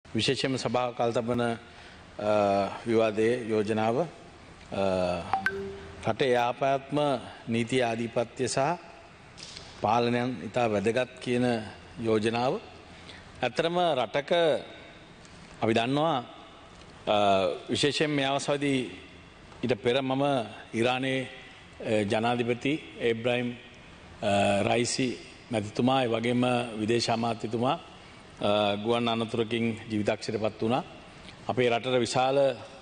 විශේෂයෙන්ම සභාව කල්තබන විවාදයේ යෝජනාව රටේ යාපාත්ම නීති ආධිපත්‍ය සහ පාලනයන් ඉතා වැදගත් කියන යෝජනාව. ඇත්තරම රටක අපි දන්නවා විශේෂයෙන් මේ අවස්ථාවේදී ඊට පෙර මම ඉරානයේ ජනාධිපති ඒබ්‍රාහිම් රයිසි මැතිතුමා ඒ වගේම විදේශ අමාත්‍යතුමා ගුවන් අනතුරකින් ජීවිතක්ෂයට පත් වුණා. අපේ රටට විශාල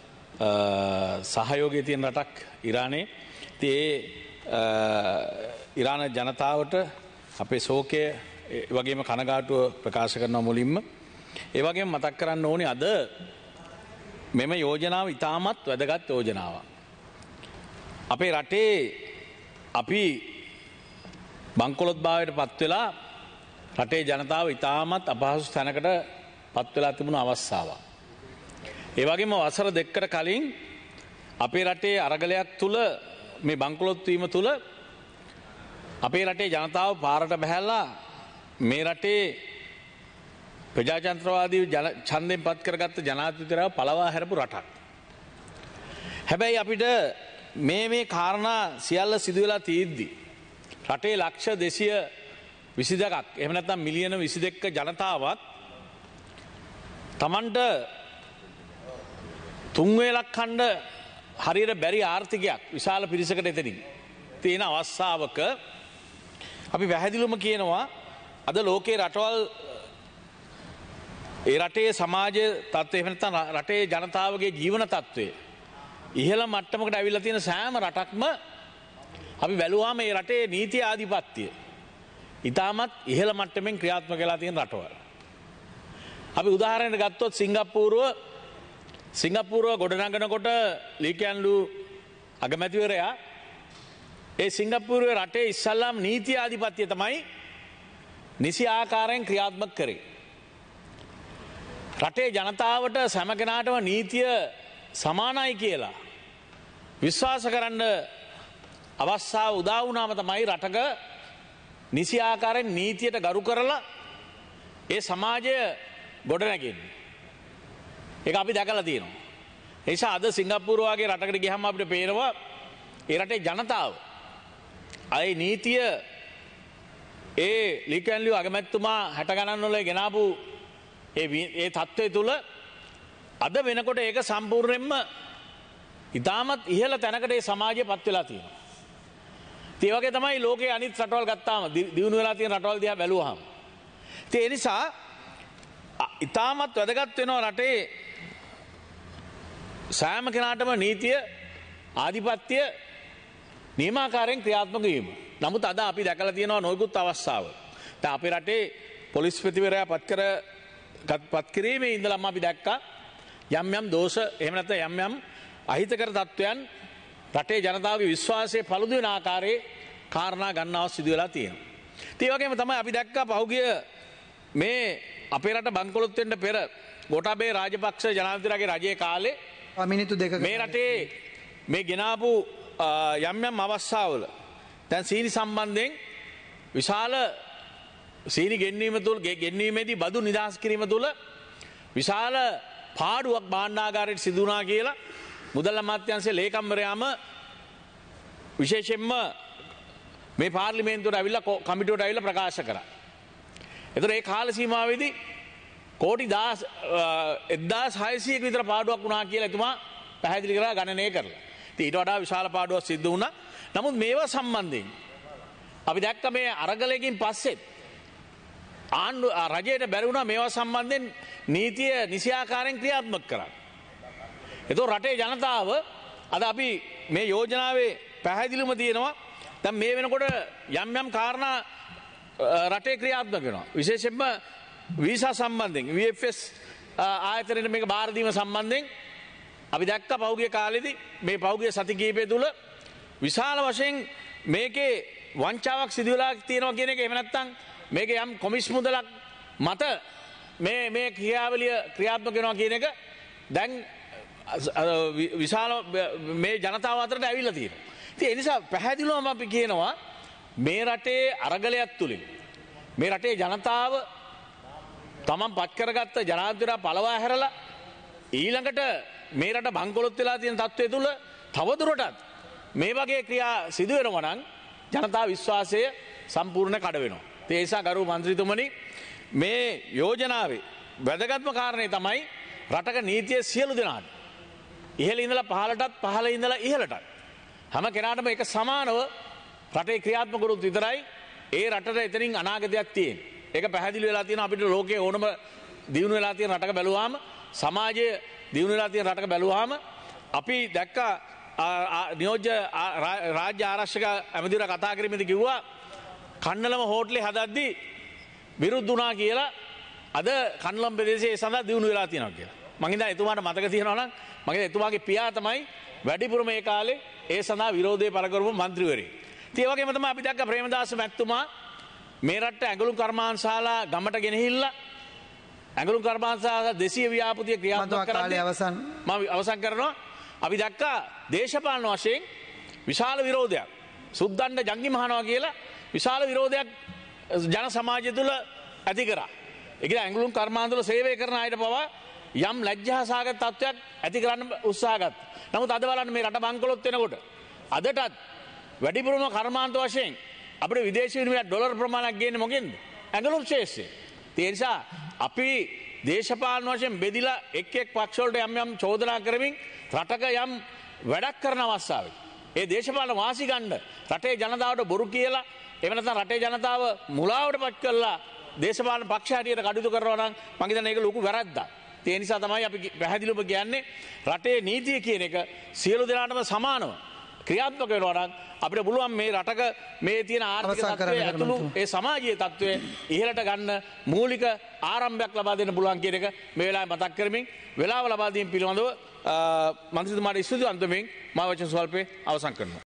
සහයෝගය තියෙන රටක් ඉරානයේ. ඉතින් ඉරාන ජනතාවට අපේ ශෝකය ඒ වගේම කනගාටුව ප්‍රකාශ කරනවා මුලින්ම. ඒ වගේම මතක් කරන්න ඕනේ අද මෙම යෝජනාව ඉතාමත් වැදගත් යෝජනාවක්. අපේ රටේ අපි බංකොලොත්භාවයට පත් වෙලා රටේ ජනතාව ඉතාමත් අපහසු තැනකට පත් වෙලා තිබුණු අවස්ථාවක්. ඒ වගේම වසර දෙකකට කලින් අපේ රටේ අරගලයක් තුල මේ බංකොලොත් වීම තුල අපේ රටේ ජනතාව පාරට බහැලා මේ රටේ ප්‍රජාතන්ත්‍රවාදී ඡන්දයෙන් පත් කරගත්ත ජනාධිපතිවරයා පළවා හැරපු රටක්. හැබැයි අපිට මේ කාරණා සියල්ල සිදු වෙලා තියෙද්දි රටේ ලක්ෂ 222ක් එහෙම නැත්නම් මිලියන 22ක ජනතාවත් Tamanට තුන් වේලක් කන්න හරියට බැරි ආර්ථිකයක් විශාල පිරිසකට එතනින් තියෙන අවස්ථාවක අපි පැහැදිලිවම කියනවා අද ලෝකේ රටවල් ඒ රටේ සමාජ තත්ත්වය එහෙම නැත්නම් රටේ ජනතාවගේ ජීවන තත්ත්වය ඉහළ මට්ටමකට අවිල්ලා තියෙන සෑම රටක්ම අපි බැලුවාම මේ රටේ නීති ආධිපත්‍ය ඉතාමත් ඉහළ මට්ටමින් ක්‍රියාත්මක වෙලා තියෙන රටවල්. අපි උදාහරණයක් ගත්තොත් සිංගප්පූරුව ගොඩනගනකොට ලී කියන් ලූ අගමැතිවරයා ඒ සිංගප්පූරුවේ රටේ ඉස්සල්ලාම නීති ආධිපත්‍ය තමයි නිසි ආකාරයෙන් ක්‍රියාත්මක කරේ. රටේ ජනතාවට සෑම කෙනාටම නීතිය සමානයි කියලා විශ්වාස කරන්න අවස්ථාව උදා වුණාම තමයි රටක නිසි ආකාරයෙන් නීතියට ගරු කරලා ඒ සමාජය ගොඩනැගෙන්නේ. ඒක අපි දැකලා තියෙනවා. ඒ නිසා අද සිංගප්පූරුව වගේ රටකට ගියහම අපිට පේනවා ඒ රටේ ජනතාව අයි නීතිය ඒ ලී කියන් ලූ අගමැතිතුමා 60 ගණන් වල ගෙනාවු ඒ තත්ත්වය තුල අද වෙනකොට ඒක සම්පූර්ණයෙන්ම ඉතාමත් ඉහළ තැනකට ඒ සමාජය පත් වෙලා තියෙනවා. ඒ වගේ තමයි ලෝකයේ අනිත් රටවල් ගත්තාම දියුණු වෙලා තියෙන රටවල් දිහා බැලුවාම. ඒ නිසා ඉතාමත් වැදගත් වෙනවා රටේ සෑම කෙනාටම නීතිය ආධිපත්‍ය නියමාකාරයෙන් ක්‍රියාත්මක වීම. නමුත් අද අපි දැකලා තියෙනවා නොයෙකුත් අවස්ථාවල. දැන් අපේ රටේ පොලිස්පතිවරයා පත් කිරීමේ ඉඳලම අපි දැක්කා යම් දෝෂ එහෙම නැත්නම් යම් අහිතකර තත්වයන් රටේ ජනතාවගේ විශ්වාසය පළුදු වෙන ආකාරයේ කාරණා ගන්නව සිදු වෙලා තියෙනවා. ඒ වගේම තමයි අපි දැක්කා පහුගිය මේ අපේ රට බංකොලොත් වෙන්න පෙර ගෝඨාභය රාජපක්ෂ ජනාධිපතිතුමාගේ රජයේ කාලේ මිනිත්තු දෙකක මේ රටේ මේ ගෙනාවු යම් අවස්ථාවල දැන් සීනි සම්බන්ධයෙන් විශාල සීනි ගෙන්වීමේදී බදු නිදහස් කිරීම තුළ විශාල පාඩුවක් භාණ්ඩාගාරයට සිදු වුණා කියලා මුදල් අමාත්‍යාංශයේ ලේකම්වරයාම විශේෂයෙන්ම මේ පාර්ලිමේන්තුවට ඇවිල්ලා කමිටුවට ඇවිල්ලා ප්‍රකාශ කරා. ඒතර ඒ කාල සීමාවෙදී කෝටි 1600ක විතර පාඩුවක් වුණා කියලා එතුමා පැහැදිලි කරලා ගණනය කරලා. ඉතින් ඊට වඩා විශාල පාඩුවක් සිදු වුණා. නමුත් මේවා සම්බන්ධයෙන් අපි දැක්ක මේ අරගලයකින් පස්සෙත් රජයට බැරි වුණා මේවා සම්බන්ධයෙන් නීතිය නිසි ආකාරයෙන් ක්‍රියාත්මක කරන්න. එතකොට රටේ ජනතාව අද අපි මේ යෝජනාවේ පැහැදිලිවම තියෙනවා දැන් මේ වෙනකොට යම් කාරණා රටේ ක්‍රියාත්මක වෙනවා. විශේෂයෙන්ම වීසා සම්බන්ධයෙන් VFS ආයතනයේ මේක බාර දීම සම්බන්ධයෙන් අපි දැක්ක පහුගිය කාලෙදී මේ පහුගිය සති කිහිපය තුල විශාල වශයෙන් මේකේ වංචාවක් සිදු වෙලා තියෙනවා කියන එක එහෙම නැත්නම් මේක යම් කොමිස් මුදලක් මත මේ ක්‍රියාවලිය ක්‍රියාත්මක වෙනවා කියන එක දැන් විශාල මේ ජනතාව අතරට ඇවිල්ලා තියෙනවා. ඉතින් ඒ නිසා පැහැදිලිවම අපි කියනවා මේ රටේ අරගලයක් තුලින් මේ රටේ ජනතාව තමන් පත් කරගත්ත ජනාධිපතිතුමා පළවා හැරලා ඊළඟට මේ රට බංකොලොත් වෙලා තියෙන තත්ත්වය තුල තවදුරටත් මේ වගේ ක්‍රියා සිදු වෙනවා නම් ජනතා විශ්වාසය සම්පූර්ණ කඩ වෙනවා. ඒ නිසා ගරු මන්ත්‍රීතුමනි මේ යෝජනාවේ වැදගත්ම කාරණේ තමයි රටක නීතිය සියලු දෙනාට ඉහළ ඉඳලා පහළටත් පහළ ඉඳලා ඉහළටත් හැම කෙනාටම ඒක සමානව රටේ ක්‍රියාත්මක කරුත් විතරයි ඒ රටට එතනින් අනාගතයක් තියෙන්නේ. ඒක පැහැදිලි වෙලා තියෙනවා අපිට ලෝකයේ ඕනම දියුණු වෙලා තියෙන රටක බැලුවාම සමාජයේ දියුණු වෙලා තියෙන රටක බැලුවාම අපි දැක්කා නියෝජ්‍ය රාජ්‍ය ආරක්ෂක ඇමතිවරයා කතා කරමින්ද කිව්වා කන්නලම හෝටලේ හදද්දී විරුද්ධ වුණා කියලා අද කන්නලම් ප්‍රදේශයේ සඳහා දියුණු වෙලා තියෙනවා කියලා. මම හිතා එතුමාට මතක තියෙනවා නම් මම හිතා එතුමාගේ පියා තමයි වැඩිපුර මේ කාලේ ඒ සඳහා විරෝධය පළ කරපු മന്ത്രിවරයෙක්. ඒ වගේම තමයි අපි දැක්ක ප්‍රේමදාස මැතිතුමා මේ රටට ඇඟලුම් කර්මාන්තශාලා ගමට ගෙනහිල්ලා ඇඟලුම් කර්මාන්තශාලා 200 ව්‍යාපෘතිය ක්‍රියාත්මක කරන්නේ මම අවසන් කරනවා. අපි දැක්කා දේශපාලන වශයෙන් විශාල විරෝධයක් සුද්දණ්ඩ ජංගි මහනවා කියලා විශාල විරෝධයක් ජන සමාජය තුළ ඇති කරා. ඒ කියන්නේ ඇඟලුම් කර්මාන්තවල සේවය කරන අයට පවා යම් ලැජ්ජාසහගත තත්ත්වයක් ඇති කරන්න උත්සාහ ගත්තා. නමුත් අද බලන්න මේ රට බංකොලොත් වෙනකොට අදටත් වැඩිපුරම කර්මාන්ත වශයෙන් අපේ විදේශ විනිමය ඩොලර් ප්‍රමාණයක් ගේන්නේ මොකෙන්ද? ඇඟලුම් ශේෂ්ත්‍රය. ඒ නිසා අපි දේශපාලන වශයෙන් බෙදිලා එක් එක් පක්ෂ වලට යම් යම් චෝදනා කරමින් රටක යම් වැඩක් කරන අවස්ථාවේ ඒ දේශපාලන වාසි ගන්න රටේ ජනතාවට බොරු කියලා එහෙම නැත්නම් රටේ ජනතාව මුලාවට පත් කරලා දේශපාලන පක්ෂ හැටියට කටයුතු කරනවා නම් මම හිතන්නේ ඒක ලොකු වැරද්දක්. ඒ නිසා තමයි අපි පැහැදිලිවම කියන්නේ රටේ නීතිය කියන එක සියලු දෙනාටම සමානව ක්‍රියාත්මක වෙනවා නම් අපිට පුළුවන් මේ රටක මේ තියෙන ආර්ථික තත්ත්වය ඇතුළු ඒ සමාජීය තත්ත්වය ඉහළට ගන්න මූලික ආරම්භයක් ලබා දෙන්න පුළුවන් කියන එක මේ වෙලාවේ මතක් කරමින් වෙලාව ලබා දීම පිළිබඳව මන්ත්‍රීතුමාට ස්තුති අන්තමින් මා වචන ස්වල්පේ අවසන් කරනවා.